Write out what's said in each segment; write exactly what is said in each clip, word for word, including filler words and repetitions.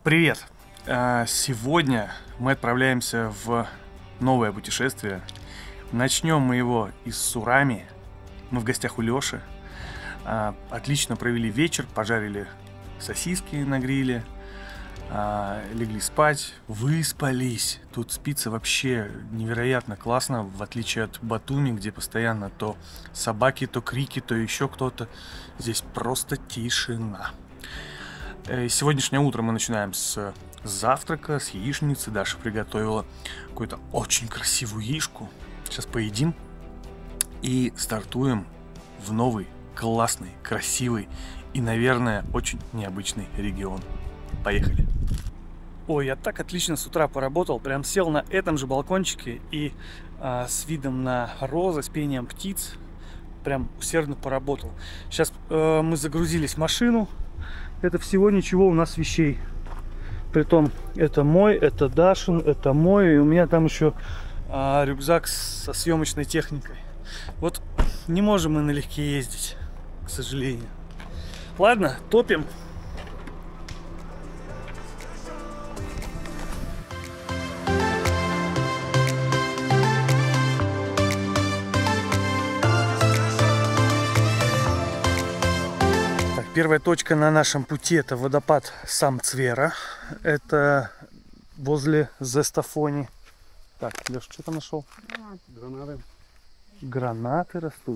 Привет! Сегодня мы отправляемся в новое путешествие. Начнем мы его из Сурами. Мы в гостях у Лёши. Отлично провели вечер, пожарили сосиски на гриле, легли спать, выспались. Тут спится вообще невероятно классно, в отличие от Батуми, где постоянно то собаки, то крики, то еще кто-то. Здесь просто тишина. Сегодняшнее утро мы начинаем с завтрака, с яичницы. Даша приготовила какую-то очень красивую яичку. Сейчас поедим и стартуем в новый, классный, красивый и, наверное, очень необычный регион. Поехали! Ой, я так отлично с утра поработал. Прям сел на этом же балкончике и а, с видом на розы, с пением птиц прям усердно поработал. Сейчас э, мы загрузились в машину. Это всего ничего у нас вещей. Притом это мой, это Дашин, это мой. И у меня там еще а, рюкзак со съемочной техникой. Вот не можем мы налегке ездить, к сожалению. Ладно, топим. Первая точка на нашем пути — это водопад Самцвера. Это возле Зестафони. Так, Леш, что там нашел? Гранаты. Гранаты растут.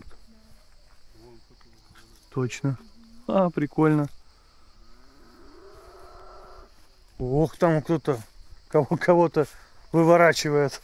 Точно. А, прикольно. Ох, там кто-то кого-то выворачивает.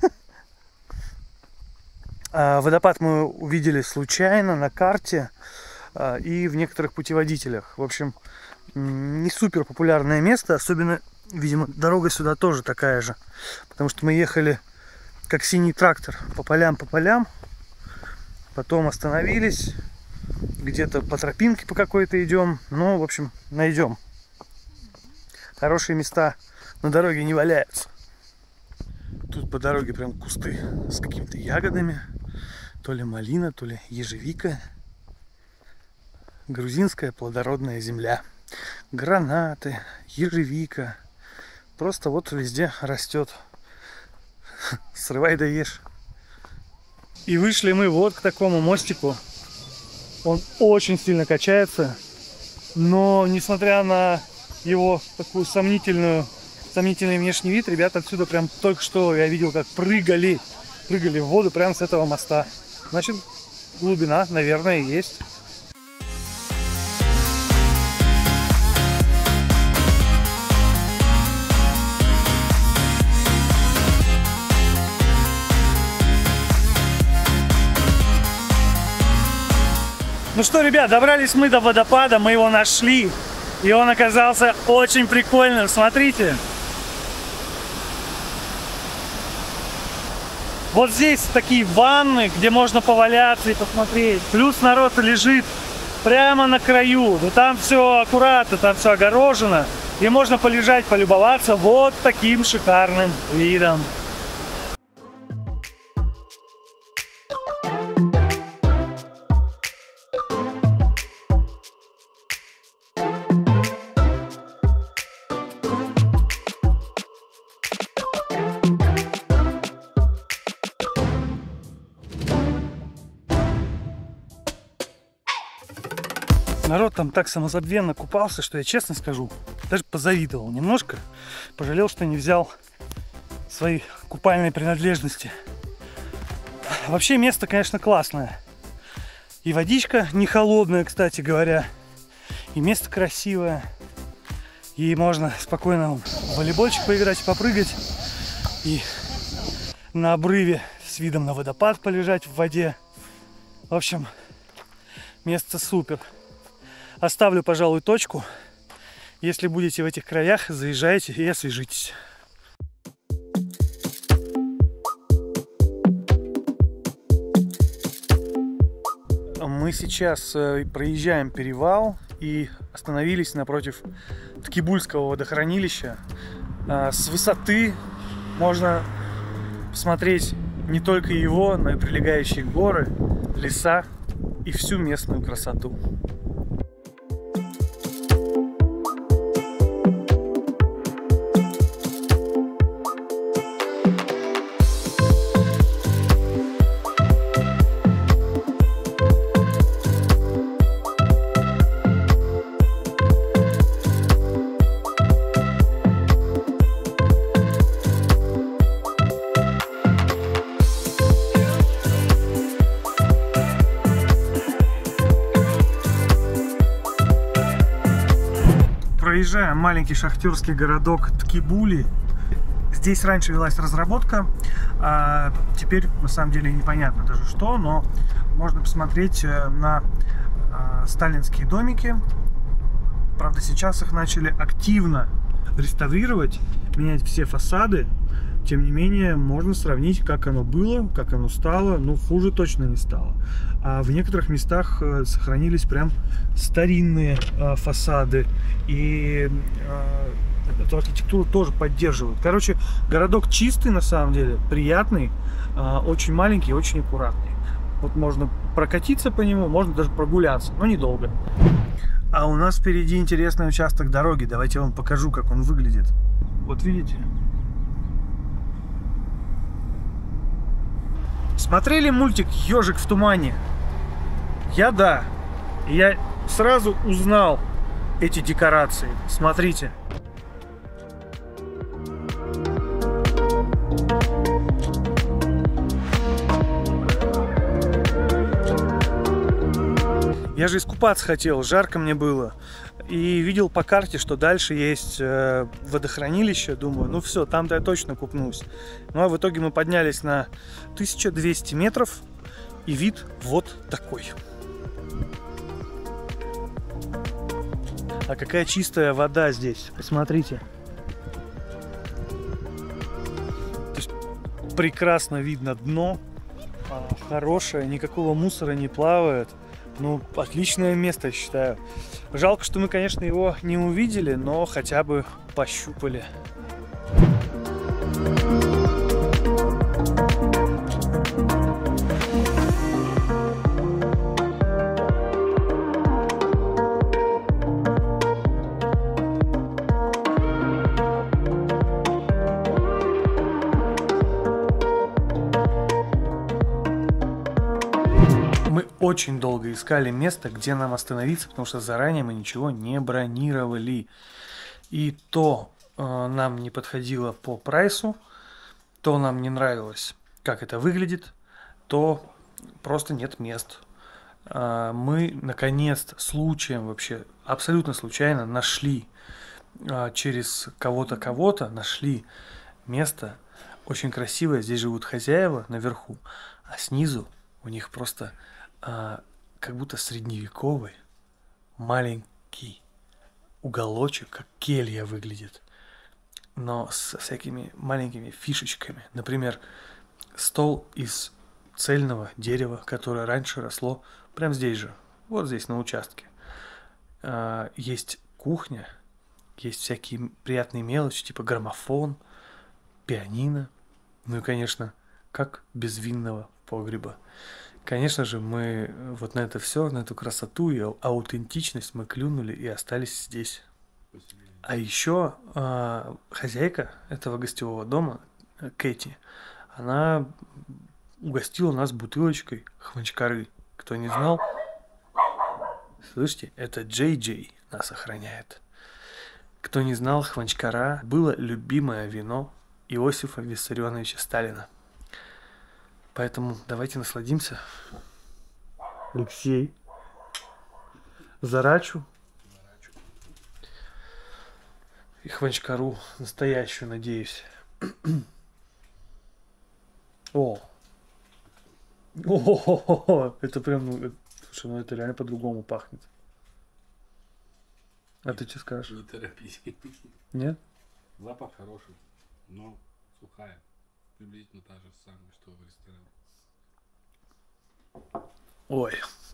Водопад мы увидели случайно на карте и в некоторых путеводителях. В общем, не супер популярное место, особенно, видимо, дорога сюда тоже такая же, потому что мы ехали как синий трактор по полям, по полям, потом остановились, где-то по тропинке по какой-то идем, ну, в общем, найдем. Хорошие места на дороге не валяются. Тут по дороге прям кусты с какими-то ягодами, то ли малина, то ли ежевика. Грузинская плодородная земля. Гранаты, ежевика. Просто вот везде растет. Срывай да ешь. И вышли мы вот к такому мостику. Он очень сильно качается. Но несмотря на его такую сомнительную, сомнительный внешний вид, ребята отсюда прям только что я видел, как прыгали. Прыгали в воду прямо с этого моста. Значит, глубина, наверное, есть. Ну что, ребят, добрались мы до водопада, мы его нашли, и он оказался очень прикольным, смотрите. Вот здесь такие ванны, где можно поваляться и посмотреть, плюс народ лежит прямо на краю, но там все аккуратно, там все огорожено, и можно полежать, полюбоваться вот таким шикарным видом. Народ там так самозабвенно купался, что я честно скажу, даже позавидовал немножко. Пожалел, что не взял свои купальные принадлежности. Вообще место, конечно, классное. И водичка не холодная, кстати говоря. И место красивое. И можно спокойно в волейбольчик поиграть, попрыгать. И на обрыве с видом на водопад полежать в воде. В общем, место супер. Оставлю, пожалуй, точку. Если будете в этих краях, заезжайте и освежитесь. Мы сейчас проезжаем перевал и остановились напротив Ткибульского водохранилища. С высоты можно посмотреть не только его, но и прилегающие горы, леса и всю местную красоту. Проезжаем маленький шахтерский городок Ткибули. Здесь раньше велась разработка, а теперь на самом деле непонятно даже что, но можно посмотреть на а, сталинские домики. Правда, сейчас их начали активно реставрировать, менять все фасады. Тем не менее, можно сравнить, как оно было, как оно стало. Ну, хуже точно не стало. А в некоторых местах сохранились прям старинные а, фасады. И а, эту архитектуру тоже поддерживают. Короче, городок чистый на самом деле, приятный, а, очень маленький, очень аккуратный. Вот можно прокатиться по нему, можно даже прогуляться, но недолго. А у нас впереди интересный участок дороги. Давайте я вам покажу, как он выглядит. Вот видите? Смотрели мультик «Ежик в тумане»? Я да. И я сразу узнал эти декорации. Смотрите. Я же искупаться хотел, жарко мне было. И видел по карте, что дальше есть э, водохранилище. Думаю, ну все, там-то я точно купнусь. Ну а в итоге мы поднялись на тысячу двести метров. И вид вот такой. А какая чистая вода здесь. Посмотрите. То есть прекрасно видно дно. Хорошее, никакого мусора не плавает. Ну, отличное место, я считаю. Жалко, что мы, конечно, его не увидели, но хотя бы пощупали. Мы очень долго искали место, где нам остановиться, потому что заранее мы ничего не бронировали. И то э, нам не подходило по прайсу, то нам не нравилось, как это выглядит, то просто нет мест. Э, мы, наконец-то, случаем вообще, абсолютно случайно нашли э, через кого-то кого-то, нашли место очень красивое. Здесь живут хозяева наверху, а снизу у них просто... А, как будто средневековый маленький уголочек, как келья выглядит, но со всякими маленькими фишечками. Например, стол из цельного дерева, которое раньше росло прямо здесь же, вот здесь на участке. А, есть кухня, есть всякие приятные мелочи, типа граммофон, пианино, ну и, конечно, как без винного погреба. Конечно же, мы вот на это все, на эту красоту и аутентичность мы клюнули и остались здесь. А еще э, хозяйка этого гостевого дома, Кэти, она угостила нас бутылочкой хванчкары. Кто не знал, слышите, это Джей Джей нас охраняет. Кто не знал, хванчкара было любимое вино Иосифа Виссарионовича Сталина. Поэтому давайте насладимся. Алексей. Зарачу. И хванчкару настоящую, надеюсь. О! О, это прям, ну, слушай, ну это реально по-другому пахнет. А ты что скажешь? Не торопись. Нет? Запах хороший, но сухая. Приблизительно та же самая, что в ресторане. Ой.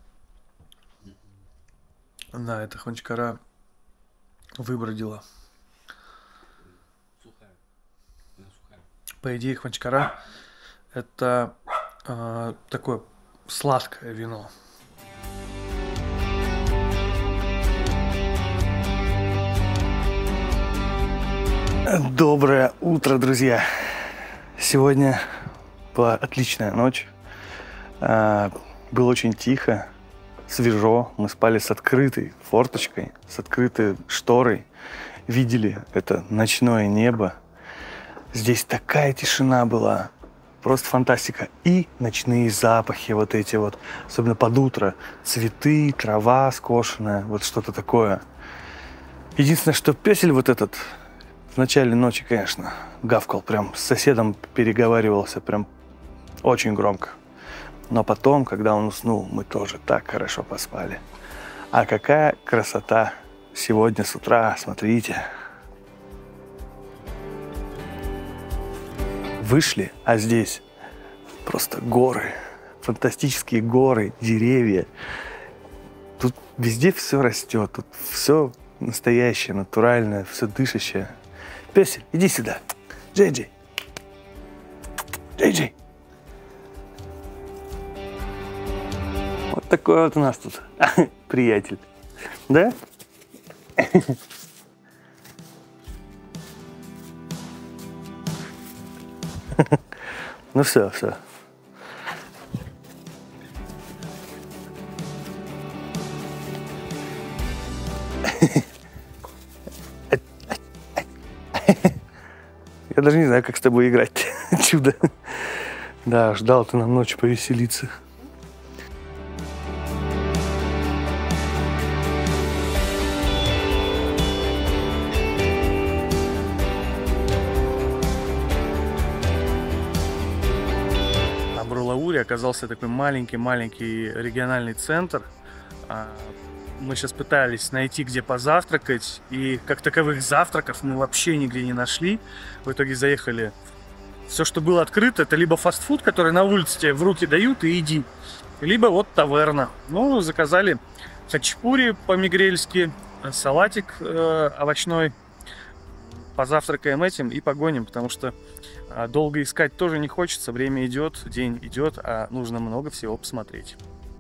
Да, эта хванчкара выбродила. Сухая. Она сухая. По идее, хванчкара это э, такое сладкое вино. Доброе утро, друзья! Сегодня была отличная ночь. А, было очень тихо, свежо. Мы спали с открытой форточкой, с открытой шторой. Видели это ночное небо. Здесь такая тишина была. Просто фантастика. И ночные запахи вот эти вот. Особенно под утро. Цветы, трава скошенная. Вот что-то такое. Единственное, что пёсель вот этот в начале ночи, конечно, гавкал, прям с соседом переговаривался, прям очень громко. Но потом, когда он уснул, мы тоже так хорошо поспали. А какая красота сегодня с утра, смотрите. Вышли, а здесь просто горы, фантастические горы, деревья. Тут везде все растет, тут все настоящее, натуральное, все дышащее. Пёсель, иди сюда. Джей-Джей. Джей-Джей. Вот такой вот у нас тут приятель. Да? Ну все, все. Я даже не знаю, как с тобой играть. Чудо. Да, ждал ты нам ночью повеселиться. Амбролаури оказался такой маленький-маленький региональный центр. Мы сейчас пытались найти, где позавтракать, и как таковых завтраков мы вообще нигде не нашли. В итоге заехали. Все, что было открыто, это либо фастфуд, который на улице тебе в руки дают и иди, либо вот таверна. Ну, заказали хачапури по-мигрельски, салатик э, овощной. Позавтракаем этим и погоним, потому что э, долго искать тоже не хочется. Время идет, день идет, а нужно много всего посмотреть.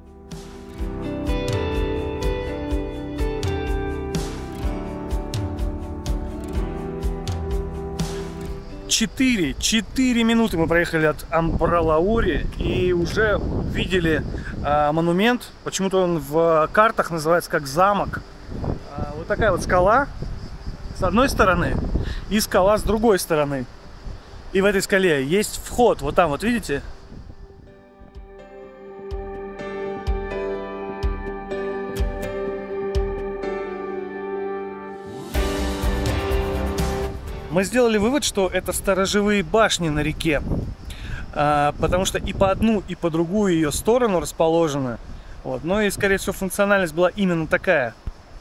Четыре, четыре минуты мы проехали от Амбролаури и уже видели а, монумент. Почему-то он в картах называется как замок. А, вот такая вот скала с одной стороны и скала с другой стороны. И в этой скале есть вход. Вот там, вот видите? Мы сделали вывод, что это сторожевые башни на реке, потому что и по одну, и по другую ее сторону расположены. Вот. Ну и, скорее всего, функциональность была именно такая.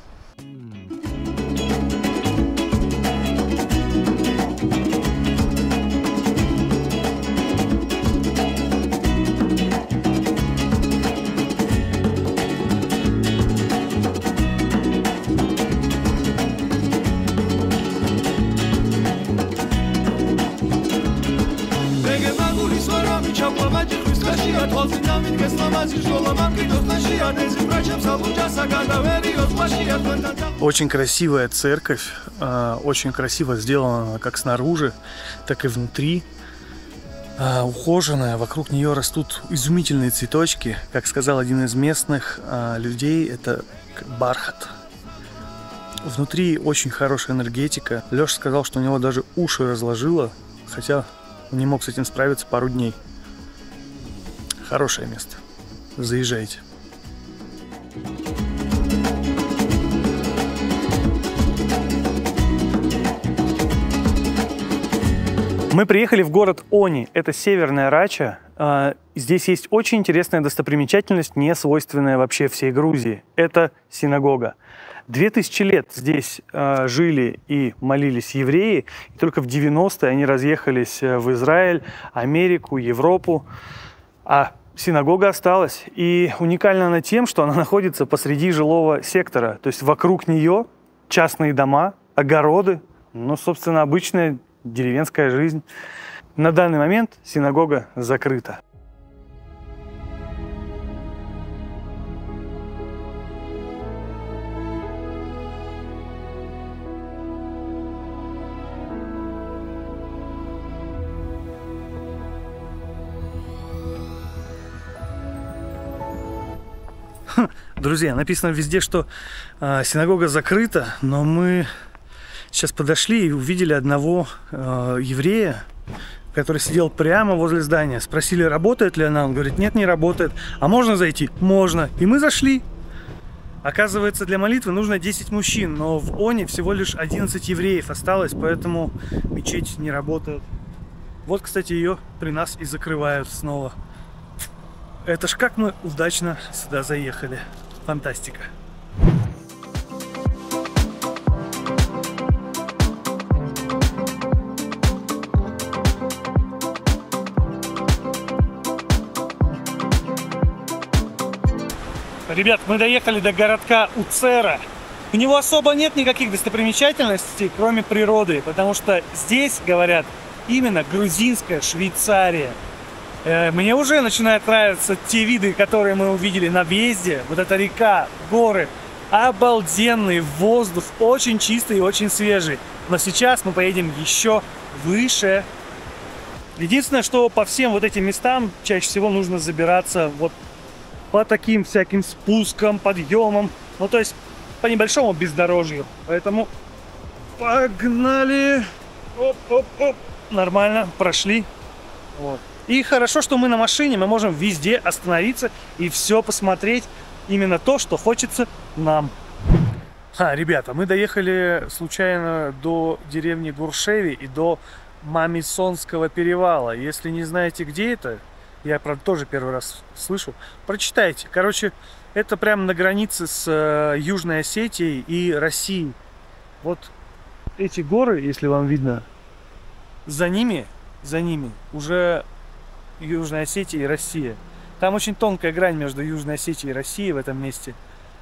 Очень красивая церковь, очень красиво сделана как снаружи, так и внутри. Ухоженная, вокруг нее растут изумительные цветочки. Как сказал один из местных людей, это бархат. Внутри очень хорошая энергетика. Леша сказал, что у него даже уши разложило, хотя он не мог с этим справиться пару дней. Хорошее место. Заезжайте. Мы приехали в город Они. Это северная Рача. Здесь есть очень интересная достопримечательность, не свойственная вообще всей Грузии. Это синагога. Две тысячи лет здесь жили и молились евреи. И только в девяностые они разъехались в Израиль, Америку, Европу. А синагога осталась, и уникальна она тем, что она находится посреди жилого сектора, то есть вокруг нее частные дома, огороды, ну, собственно, обычная деревенская жизнь. На данный момент синагога закрыта. Друзья, написано везде, что э, синагога закрыта, но мы сейчас подошли и увидели одного э, еврея, который сидел прямо возле здания. Спросили, работает ли она, он говорит, нет, не работает. А можно зайти? Можно. И мы зашли. Оказывается, для молитвы нужно десять мужчин, но в Оне всего лишь одиннадцать евреев осталось, поэтому мечеть не работает. Вот, кстати, ее при нас и закрывают снова. Это ж как мы удачно сюда заехали. Фантастика. Ребят, мы доехали до городка Уцера. У него особо нет никаких достопримечательностей, кроме природы, потому что здесь, говорят, именно грузинская Швейцария. Мне уже начинают нравиться те виды, которые мы увидели на въезде. Вот эта река, горы, обалденный воздух, очень чистый и очень свежий. Но сейчас мы поедем еще выше. Единственное, что по всем вот этим местам чаще всего нужно забираться вот по таким всяким спускам, подъемам. Ну, то есть по небольшому бездорожью. Поэтому погнали. Оп-оп-оп. Нормально, прошли. Вот. И хорошо, что мы на машине, мы можем везде остановиться и все посмотреть. Именно то, что хочется нам. А, ребята, мы доехали случайно до деревни Гуршеви и до Мамисонского перевала. Если не знаете, где это, я, правда, тоже первый раз слышу, прочитайте. Короче, это прямо на границе с э, Южной Осетией и Россией. Вот эти горы, если вам видно, за ними, за ними уже Южная Осетия и Россия. Там очень тонкая грань между Южной Осетией и Россией в этом месте.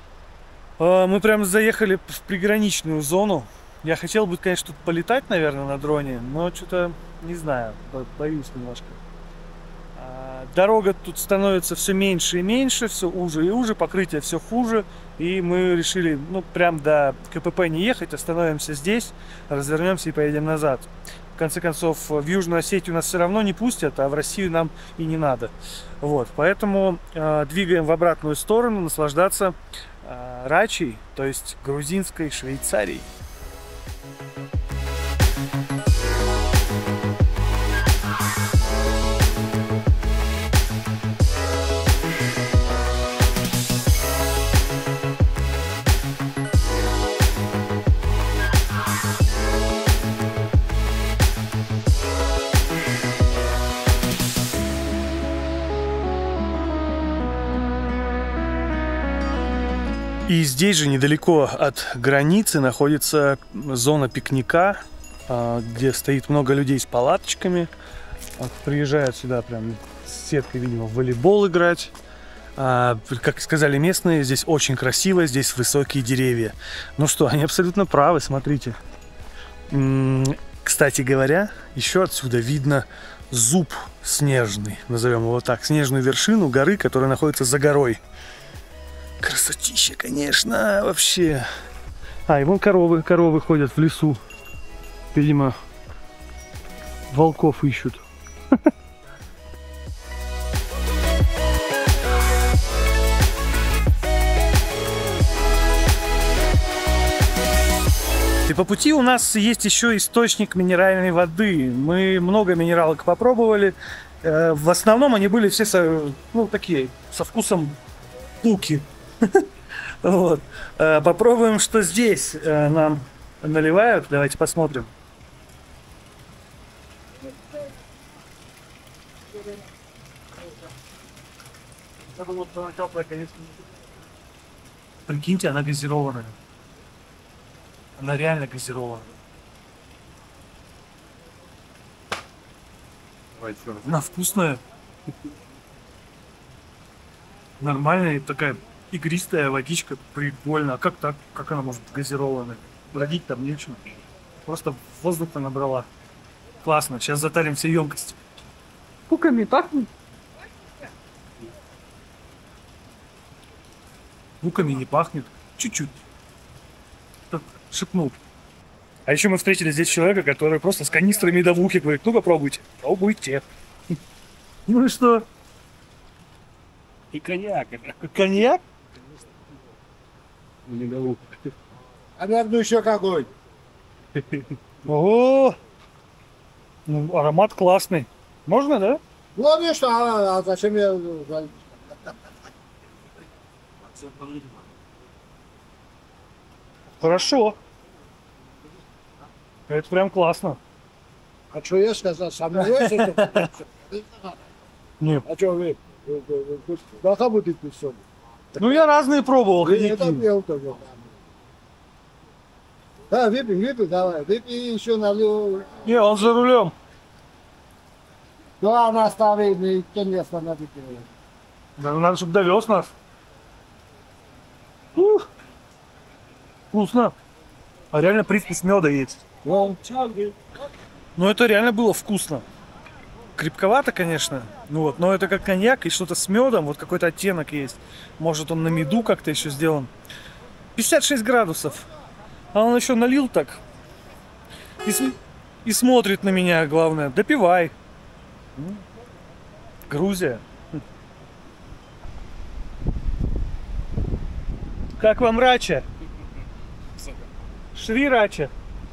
Э, мы прям заехали в приграничную зону. Я хотел бы, конечно, тут полетать, наверное, на дроне, но что-то, не знаю, боюсь немножко. Дорога тут становится все меньше и меньше, все уже и уже, покрытие все хуже. И мы решили, ну, прям до КПП не ехать, остановимся здесь, развернемся и поедем назад. В конце концов, в Южную Осетию нас все равно не пустят, а в Россию нам и не надо. Вот, поэтому э, двигаем в обратную сторону, наслаждаться э, Рачей, то есть грузинской Швейцарией. И здесь же недалеко от границы находится зона пикника, где стоит много людей с палаточками. Приезжают сюда прям с сеткой, видимо, в волейбол играть. Как сказали местные, здесь очень красиво, здесь высокие деревья. Ну что, они абсолютно правы, смотрите. Кстати говоря, еще отсюда видно зуб снежный, назовем его так, снежную вершину горы, которая находится за горой. Красотища, конечно, вообще. А, и вон коровы, коровы ходят в лесу. Видимо, волков ищут. И по пути у нас есть еще источник минеральной воды. Мы много минералок попробовали. В основном они были все со, ну, такие, со вкусом луки. Вот. Попробуем, что здесь нам наливают. Давайте посмотрим. Прикиньте, она газированная. Она реально газированная. Она вкусная. Нормальная такая игристая водичка, прикольно. А как так? Как она может быть газированная? Бродить там нечего. Просто воздух-то набрала. Классно. Сейчас затарим все емкости. Луками пахнет? Луками не пахнет. Чуть-чуть. Шепнул. А еще мы встретили здесь человека, который просто с канистрой медовухи говорит: ну попробуйте. Пробуйте. Ну и что? И коньяк. Коньяк? Медовуха. А надо еще какой? Ого! Ну, аромат классный. Можно, да? Ну, конечно, а, а зачем я... Хорошо. Это прям классно. А что я сказал? Сомневаешься? Нет. А что вы? Должна будет все. Ну я разные пробовал. Я коньяки. пил тоже. Да, выпей, выпей, давай. Выпей еще налил. Не, он за рулем. Да, она оставит, никто не остановит. Да, надо, чтобы довез нас. Ух. Вкусно. А реально привкус меда есть. Ну, Ну это реально было вкусно. Крепковато, конечно. Ну вот, но это как коньяк и что-то с медом. Вот какой-то оттенок есть. Может он на меду как-то еще сделан. пятьдесят шесть градусов. А он еще налил так. И, см- и смотрит на меня, главное. Допивай. М. Грузия. Как вам Рача? Шри Рача.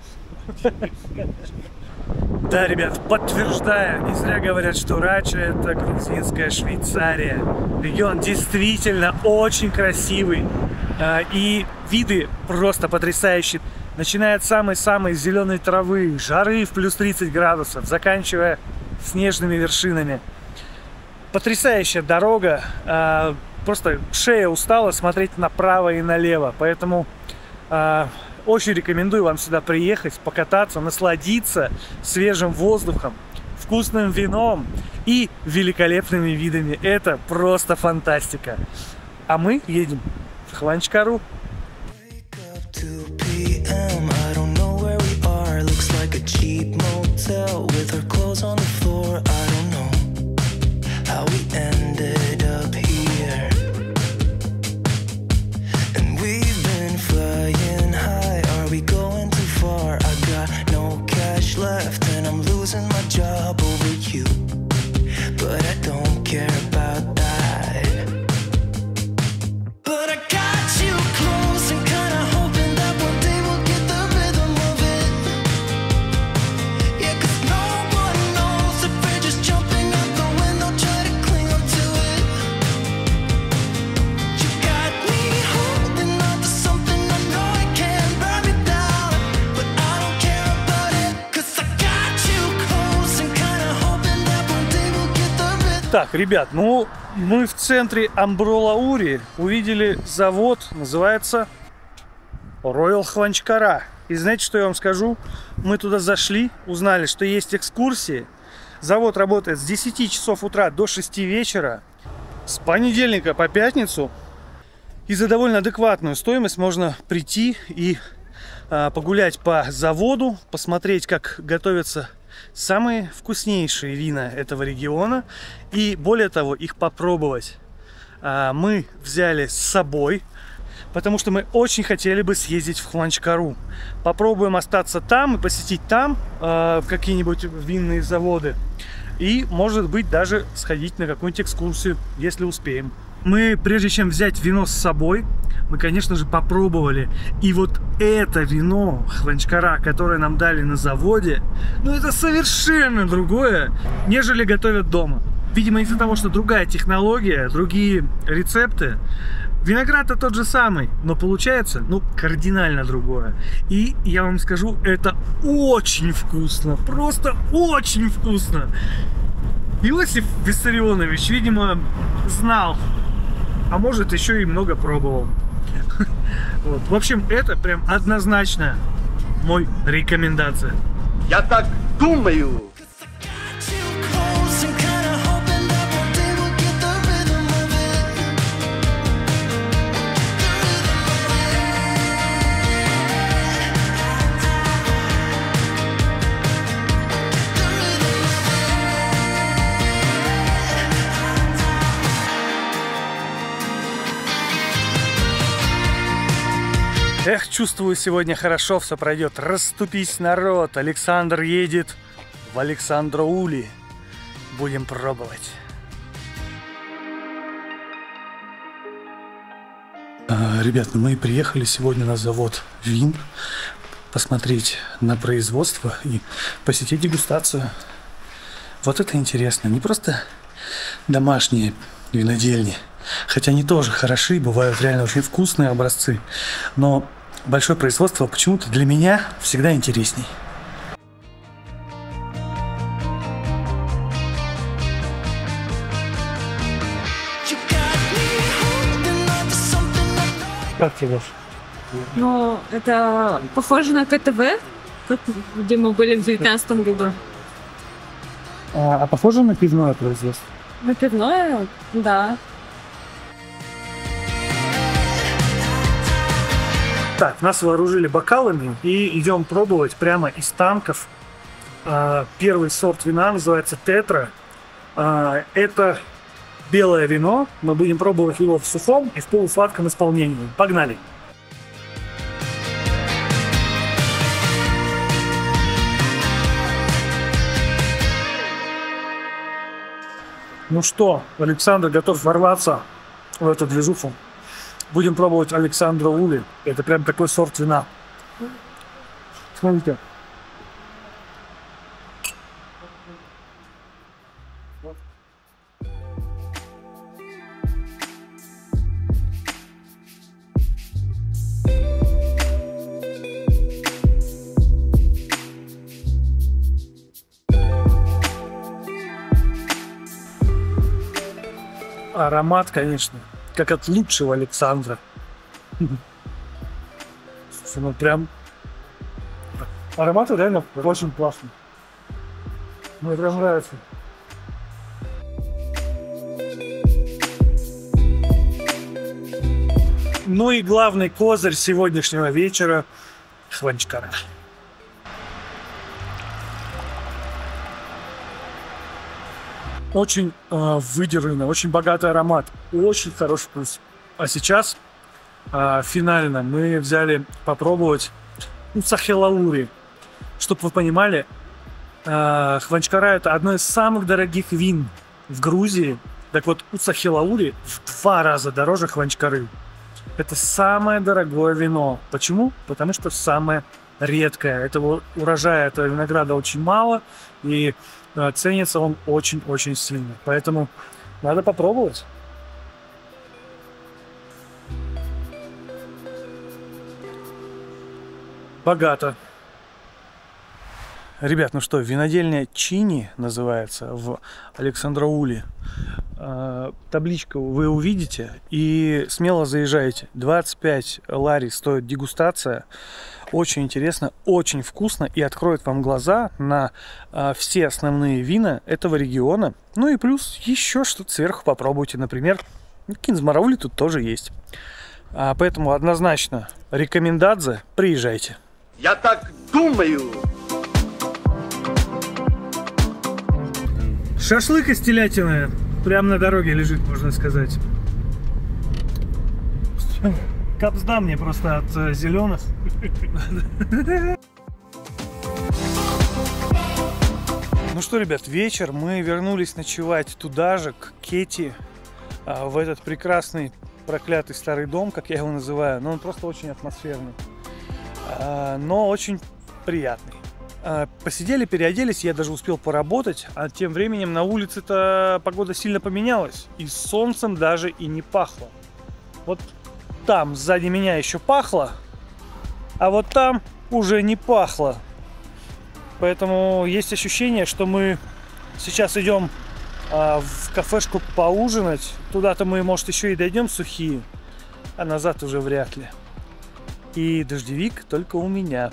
Да, ребят, подтверждаю, не зря говорят, что Рача — это грузинская Швейцария. Регион действительно очень красивый. И виды просто потрясающие. Начиная от самой-самой зеленой травы, жары в плюс тридцать градусов, заканчивая снежными вершинами. Потрясающая дорога. Просто шея устала смотреть направо и налево. Поэтому очень рекомендую вам сюда приехать, покататься, насладиться свежим воздухом, вкусным вином и великолепными видами. Это просто фантастика. А мы едем в Хванчкару. Left and I'm losing my job over you, but I don't care about that. But I got you close and kinda hoping that one day we'll get the rhythm of it. Yeah, 'cause no one knows if we're just jumping out the window, try to cling on to it. You got me holding on to something I know it can't burn me down, but I don't care about it. Так, ребят, ну мы в центре Амбролаури увидели завод, называется Royal Хванчкара. И знаете, что я вам скажу? Мы туда зашли, узнали, что есть экскурсии. Завод работает с десяти часов утра до шести вечера, с понедельника по пятницу. И за довольно адекватную стоимость можно прийти и а, погулять по заводу, посмотреть, как готовятся самые вкуснейшие вина этого региона и, более того, их попробовать. А, мы взяли с собой, потому что мы очень хотели бы съездить в Хванчкару. Попробуем остаться там и посетить там а, какие-нибудь винные заводы. И, может быть, даже сходить на какую-нибудь экскурсию, если успеем. Мы, прежде чем взять вино с собой, мы, конечно же, попробовали. И вот это вино Хванчкара, которое нам дали на заводе, ну это совершенно другое, нежели готовят дома. Видимо, из-за того, что другая технология, другие рецепты. Виноград-то тот же самый, но получается, ну, кардинально другое. И я вам скажу, это очень вкусно, просто очень вкусно. Иосиф Виссарионович, видимо, знал, а может, еще и много пробовал. Вот. В общем, это прям однозначно мой рекомендация. Я так думаю. Эх, чувствую, сегодня хорошо все пройдет. Расступись, народ. Александр едет в Александраули. Будем пробовать. А, ребят, мы приехали сегодня на завод вин. Посмотреть на производство и посетить дегустацию. Вот это интересно. Не просто домашние винодельни. Хотя они тоже хороши, бывают реально очень вкусные образцы. Но большое производство почему-то для меня всегда интересней. Как тебе, Леш? Ну, это похоже на КТВ, как- где мы были в девятнадцатом году. А, а похоже на пивное производство? На пивное? Да. Так, нас вооружили бокалами и идем пробовать прямо из танков. А, Первый сорт вина называется Тетра. А, Это белое вино. Мы будем пробовать его в сухом и в полусладком исполнении. Погнали! Ну что, Александр готов ворваться в эту движуху. Будем пробовать Александра Ули. Это прям такой сорт вина. Смотрите. Аромат, конечно, как от лучшего Александра. Слушай, ну прям... Аромат реально очень классный. Мне прям нравится. Ну и главный козырь сегодняшнего вечера — Хванчкара. Очень э, выдержанный, очень богатый аромат, очень хороший вкус. А сейчас э, финально мы взяли попробовать Уцахелаури. Чтобы вы понимали, э, Хванчкара — это одно из самых дорогих вин в Грузии. Так вот, Уцахелаури в два раза дороже Хванчкары. Это самое дорогое вино. Почему? Потому что самое редкое. Этого урожая, этого винограда очень мало, и э, ценится он очень-очень сильно. Поэтому надо попробовать. Богато. Ребят, ну что, винодельня Чини называется в Александроуле. Э, табличку вы увидите и смело заезжайте. двадцать пять лари стоит дегустация. Очень интересно, очень вкусно и откроет вам глаза на э, все основные вина этого региона. Ну и плюс еще что-то сверху попробуйте. Например, кинзмараули тут тоже есть. А, поэтому однозначно рекомендация, приезжайте. Я так думаю. Шашлык из телятины прямо на дороге лежит, можно сказать. Капсда мне просто от э, зеленых. Ну что, ребят, вечер. Мы вернулись ночевать туда же, к Кети, а, в этот прекрасный проклятый старый дом, как я его называю. Но он просто очень атмосферный, а, но очень приятный. А, посидели, переоделись, я даже успел поработать, а тем временем на улице-то погода сильно поменялась, и солнцем даже и не пахло. Вот там сзади меня еще пахло, а вот там уже не пахло. Поэтому есть ощущение, что мы сейчас идем а, в кафешку поужинать. Туда-то мы, может, еще и дойдем сухие, а назад уже вряд ли. И дождевик только у меня.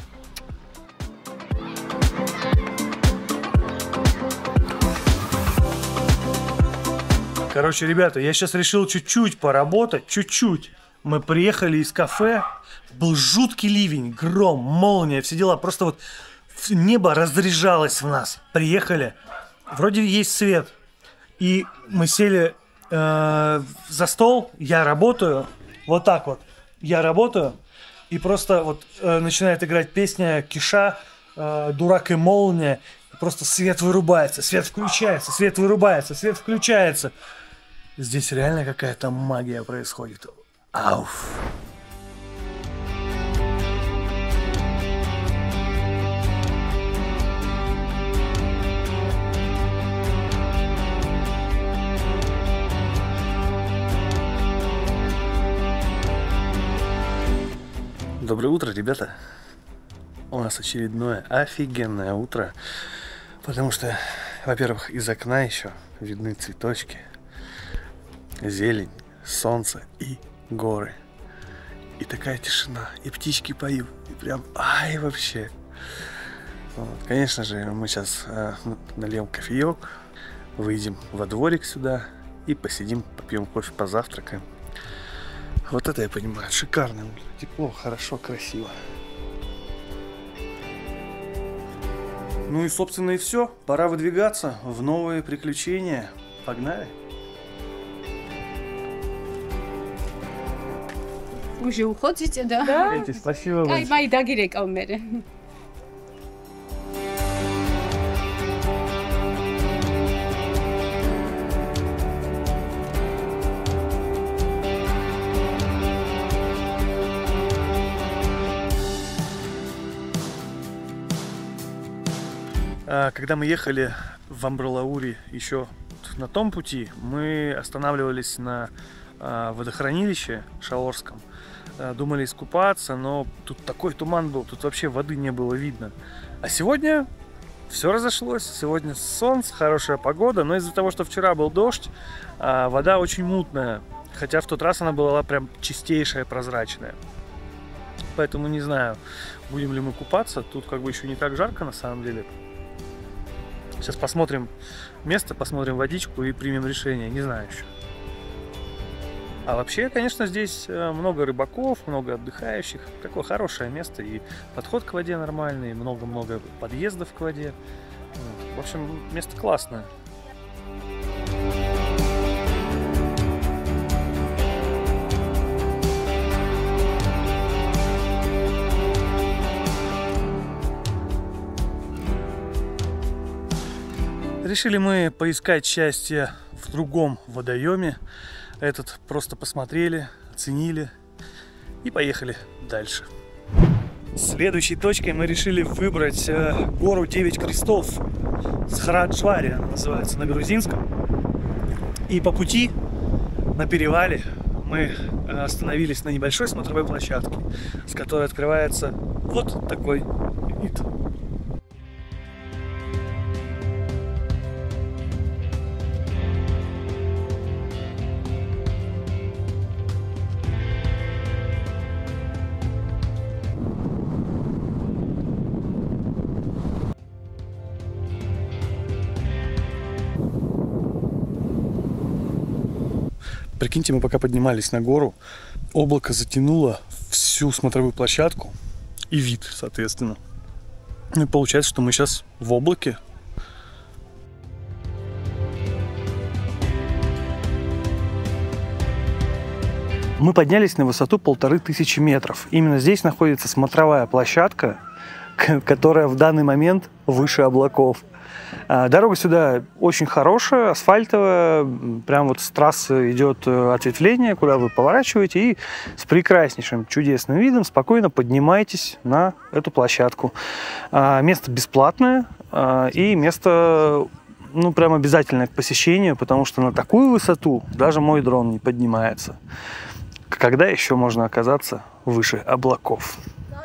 Короче, ребята, я сейчас решил чуть-чуть поработать, чуть-чуть. Мы приехали из кафе, был жуткий ливень, гром, молния, все дела. Просто вот небо разряжалось в нас. Приехали, вроде есть свет. И мы сели э, за стол, я работаю, вот так вот. Я работаю, и просто вот э, начинает играть песня Киша э, «Дурак и молния». Просто свет вырубается, свет включается, свет вырубается, свет включается. Здесь реально какая-то магия происходит. Ауф. Доброе утро, ребята. У нас очередное офигенное утро, потому что, во-первых, из окна еще видны цветочки, зелень, солнце и горы. И такая тишина, и птички поют, и прям, ай, вообще. Вот. Конечно же, мы сейчас э, нальем кофеек, выйдем во дворик сюда и посидим, попьем кофе, позавтракаем. Вот это я понимаю, шикарно, тепло, хорошо, красиво. Ну и, собственно, и все. Пора выдвигаться в новые приключения. Погнали! Уже уходите, да? Да. Спасибо Ай, май дагирек алмере. Когда мы ехали в Амбролаури еще на том пути, мы останавливались на водохранилище Шаорском. Думали искупаться, но тут такой туман был, тут вообще воды не было видно. А сегодня все разошлось. Сегодня солнце, хорошая погода, но из-за того, что вчера был дождь, вода очень мутная. Хотя в тот раз она была прям чистейшая, прозрачная. Поэтому не знаю, будем ли мы купаться. Тут как бы еще не так жарко на самом деле. Сейчас посмотрим место, посмотрим водичку и примем решение. Не знаю еще. А вообще, конечно, здесь много рыбаков, много отдыхающих. Такое хорошее место. И подход к воде нормальный, много-много подъездов к воде. В общем, место классное. Решили мы поискать счастье в другом водоеме. Этот просто посмотрели, оценили и поехали дальше. Следующей точкой мы решили выбрать гору Девять Крестов. Схараджвари она называется на грузинском. И по пути на перевале мы остановились на небольшой смотровой площадке, с которой открывается вот такой вид. Прикиньте, мы пока поднимались на гору, облако затянуло всю смотровую площадку и вид, соответственно. Ну и получается, что мы сейчас в облаке. Мы поднялись на высоту полторы тысячи метров. Именно здесь находится смотровая площадка, которая в данный момент выше облаков. Дорога сюда очень хорошая, асфальтовая, прям вот с трассы идет ответвление, куда вы поворачиваете, и с прекраснейшим, чудесным видом спокойно поднимаетесь на эту площадку. Место бесплатное и место, ну, прям обязательное к посещению, потому что на такую высоту даже мой дрон не поднимается. Когда еще можно оказаться выше облаков?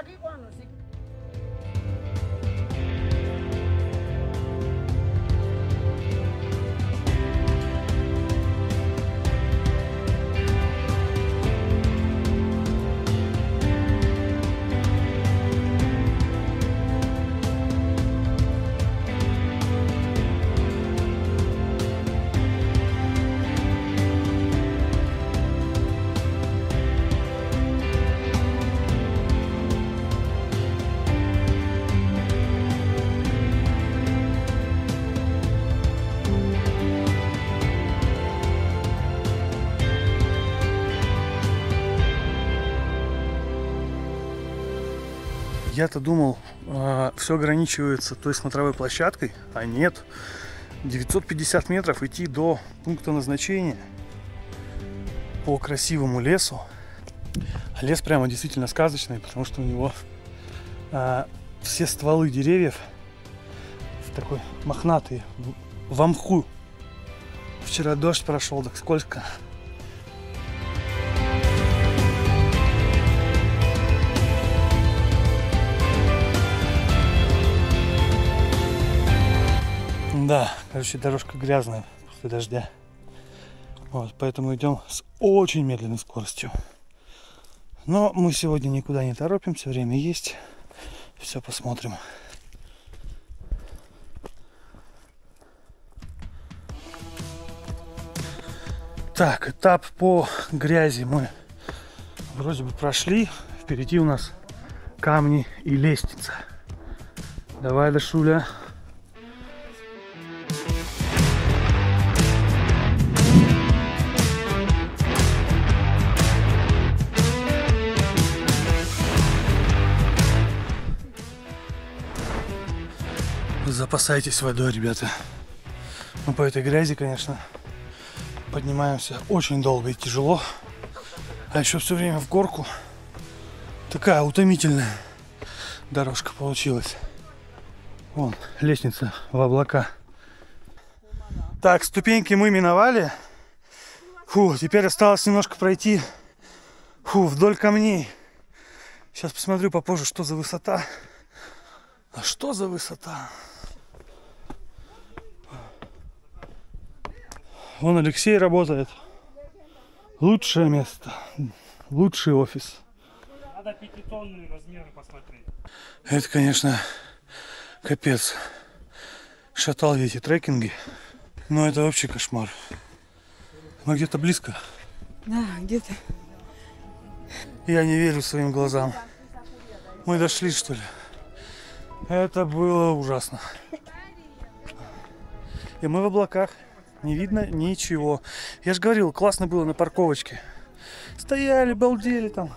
Я-то думал, э, все ограничивается той смотровой площадкой, а нет. девятьсот пятьдесят метров идти до пункта назначения по красивому лесу. А лес прямо действительно сказочный, потому что у него э, все стволы деревьев такой мохнатые, в мху. Вчера дождь прошел, так скользко. Да, короче, дорожка грязная после дождя. Вот, поэтому идем с очень медленной скоростью. Но мы сегодня никуда не торопимся, время есть. Все посмотрим. Так, этап по грязи мы вроде бы прошли. Впереди у нас камни и лестница. Давай, Дашуля. Запасайтесь водой, ребята. Мы по этой грязи, конечно, поднимаемся очень долго и тяжело. А еще все время в горку. Такая утомительная дорожка получилась. Вон, лестница в облака. Так, ступеньки мы миновали. Фу, теперь осталось немножко пройти. Фу, вдоль камней. Сейчас посмотрю попозже, что за высота. А что за высота? Вон Алексей работает. Лучшее место. Лучший офис. Надо пятитонные размеры посмотреть. Это, конечно, капец. Шатал я эти трекинги. Но это вообще кошмар. Мы где-то близко. Да, где-то. Я не верю своим глазам. Мы дошли, что ли? Это было ужасно. И мы в облаках. Не видно ничего. Я же говорил, классно было на парковочке. Стояли, балдели там.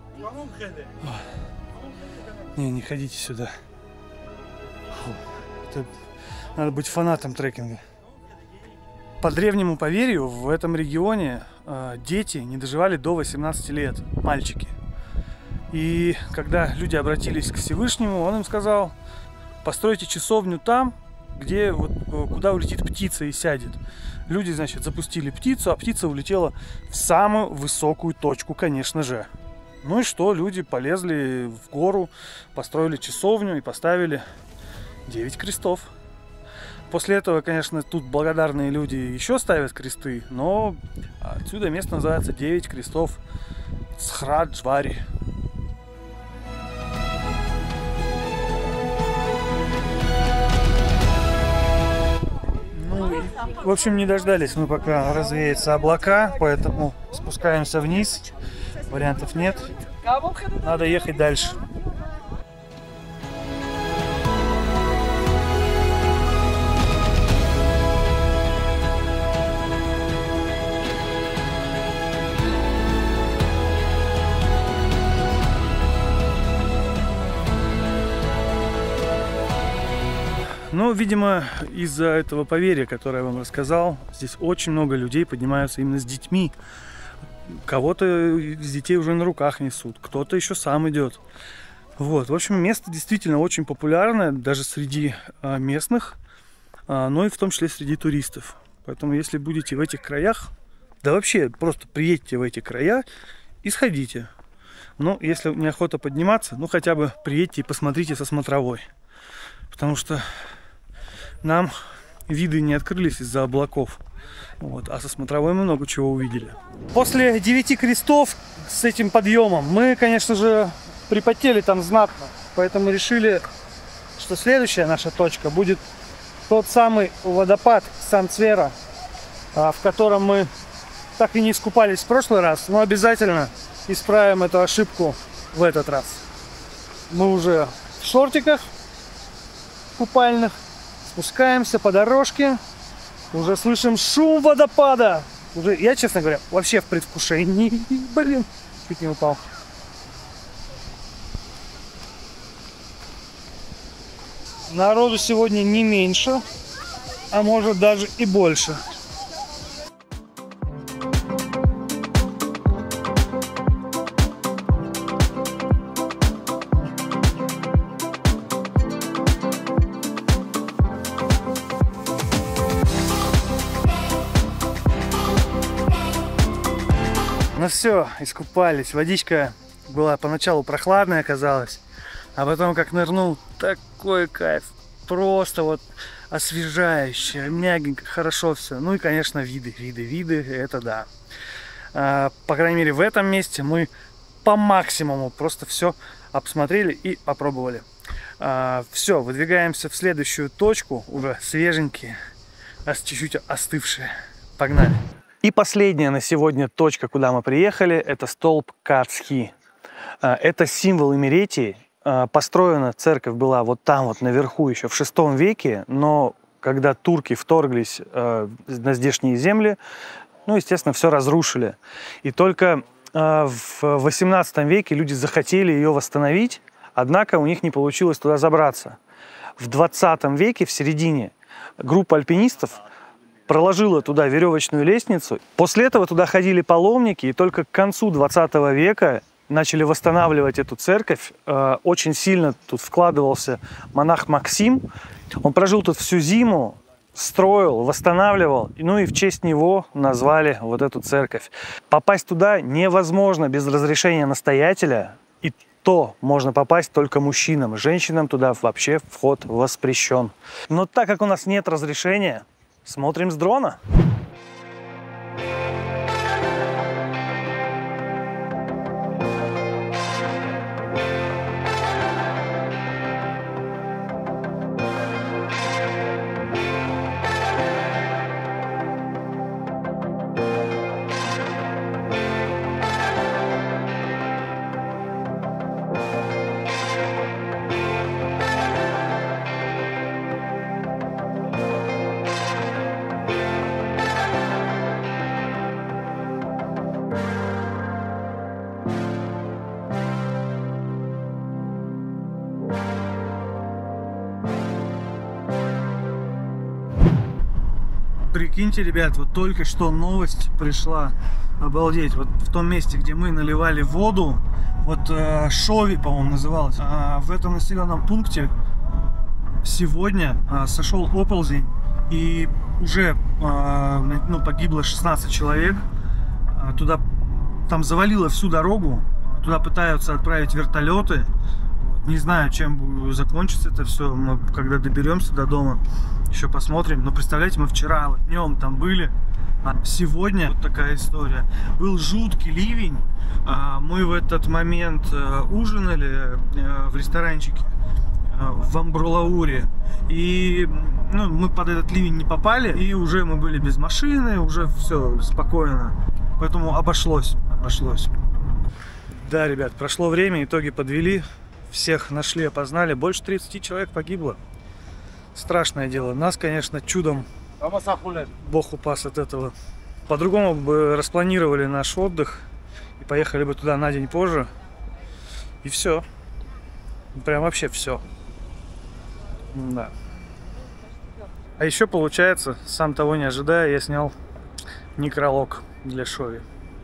Не, не ходите сюда. Фу. Это... Надо быть фанатом трекинга. По древнему поверью, в этом регионе э, дети не доживали до восемнадцати лет. Мальчики. И когда люди обратились к Всевышнему, он им сказал: постройте часовню там, где вот куда улетит птица и сядет. Люди, значит, запустили птицу, а птица улетела в самую высокую точку, конечно же. Ну и что? Люди полезли в гору, построили часовню и поставили девять крестов. После этого, конечно, тут благодарные люди еще ставят кресты, но отсюда место называется девять крестов Схраджвари. В общем, не дождались мы, пока развеются облака, поэтому спускаемся вниз. Вариантов нет. Надо ехать дальше. Ну, видимо, из-за этого поверья, которое я вам рассказал, здесь очень много людей поднимаются именно с детьми. Кого-то из детей уже на руках несут, кто-то еще сам идет. Вот, в общем, место действительно очень популярное, даже среди а, местных, а, но и в том числе среди туристов. Поэтому, если будете в этих краях, да вообще просто приедьте в эти края и сходите. Ну, если неохота подниматься, ну хотя бы приедьте и посмотрите со смотровой. Потому что нам виды не открылись из-за облаков. Вот, а со смотровой мы много чего увидели. После девяти крестов с этим подъемом мы, конечно же, припотели там знатно. Поэтому решили, что следующая наша точка будет тот самый водопад Сан-Цвера, в котором мы так и не искупались в прошлый раз, но обязательно исправим эту ошибку в этот раз. Мы уже в шортиках купальных, спускаемся по дорожке, уже слышим шум водопада. Уже, я, честно говоря, вообще в предвкушении. Блин, чуть не упал. Народу сегодня не меньше, а может даже и больше. Ну все, искупались. Водичка была поначалу прохладная, оказалась. А потом, как нырнул, такой кайф. Просто вот освежающе, мягенько, хорошо все. Ну и, конечно, виды, виды, виды, это да. А, по крайней мере, в этом месте мы по максимуму просто все обсмотрели и попробовали. А, все, выдвигаемся в следующую точку, уже свеженькие, а чуть-чуть остывшие. Погнали. И последняя на сегодня точка, куда мы приехали, это столб Кацхи. А, это символ Имеретии. Построена церковь была вот там вот наверху еще в шестом веке, но когда турки вторглись э, на здешние земли, ну, естественно, все разрушили. И только э, в восемнадцатом веке люди захотели ее восстановить, однако у них не получилось туда забраться. В двадцатом веке, в середине, группа альпинистов проложила туда веревочную лестницу. После этого туда ходили паломники, и только к концу двадцатого века начали восстанавливать эту церковь. Очень сильно тут вкладывался монах Максим. Он прожил тут всю зиму, строил, восстанавливал. Ну и в честь него назвали вот эту церковь. Попасть туда невозможно без разрешения настоятеля. И то можно попасть только мужчинам. Женщинам туда вообще вход воспрещен. Но так как у нас нет разрешения, смотрим с дрона. Прикиньте, ребят, вот только что новость пришла. Обалдеть. Вот в том месте, где мы наливали воду, вот э, Шови, по-моему, называлось, э, в этом населенном пункте сегодня э, сошел оползень, и уже э, ну, погибло шестнадцать человек. Э, туда, там завалило всю дорогу, туда пытаются отправить вертолеты. Не знаю, чем закончится это все, мы когда доберемся до дома, еще посмотрим. Но представляете, мы вчера вот днем там были, а сегодня вот такая история. Был жуткий ливень, мы в этот момент ужинали в ресторанчике в Амбрулауре, и ну, мы под этот ливень не попали, и уже мы были без машины, уже все спокойно, поэтому обошлось, обошлось. Да, ребят, прошло время, итоги подвели. Всех нашли, опознали. Больше тридцати человек погибло. Страшное дело. Нас, конечно, чудом Бог упас от этого. По-другому бы распланировали наш отдых и поехали бы туда на день позже. И все. Прям вообще все. Да. А еще получается, сам того не ожидая, я снял некролог для Шови.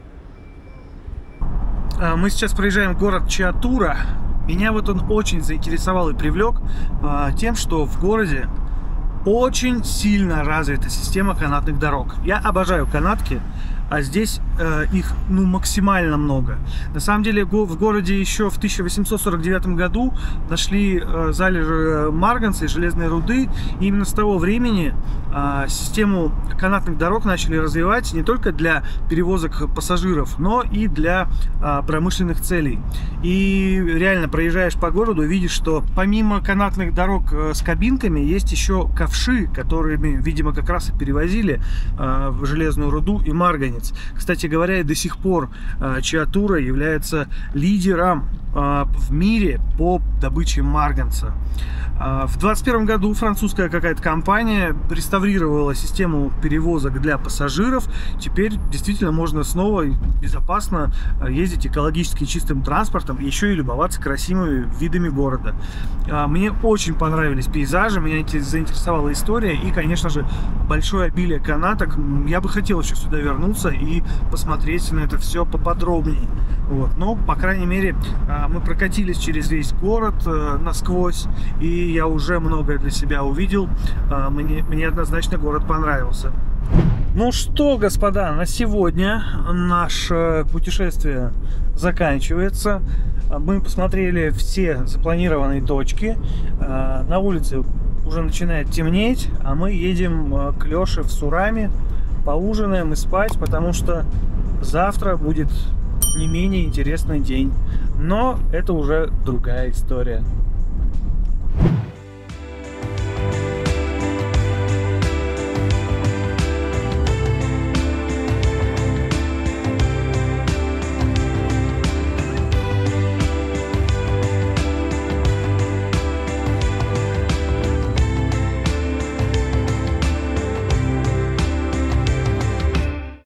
Мы сейчас проезжаем город Чиатура. Меня вот он очень заинтересовал и привлек э, тем, что в городе очень сильно развита система канатных дорог. Я обожаю канатки, а здесь э, их ну, максимально много. На самом деле в городе еще в тысяча восемьсот сорок девятом году нашли э, залежи марганца и железной руды. И именно с того времени э, систему канатных дорог начали развивать не только для перевозок пассажиров, но и для э, промышленных целей. И реально проезжаешь по городу, видишь, что помимо канатных дорог э, с кабинками есть еще ковши, которыми, видимо, как раз и перевозили э, железную руду и марганец. Кстати говоря, и до сих пор э, Чиатура является лидером э, в мире по добыче марганца. Э, в двадцать первом году французская какая-то компания реставрировала систему перевозок для пассажиров. Теперь действительно можно снова безопасно ездить экологически чистым транспортом, еще и любоваться красивыми видами города. Э, мне очень понравились пейзажи, меня заинтересовала история и, конечно же, большое обилие канаток. Я бы хотел еще сюда вернуться и посмотреть на это все поподробнее. Вот. Но, по крайней мере, мы прокатились через весь город насквозь, и я уже многое для себя увидел. Мне, мне однозначно город понравился. Ну что, господа, на сегодня наше путешествие заканчивается. Мы посмотрели все запланированные точки. На улице уже начинает темнеть, а мы едем э, к Лёше в Сурами, поужинаем и спать, потому что завтра будет не менее интересный день. Но это уже другая история.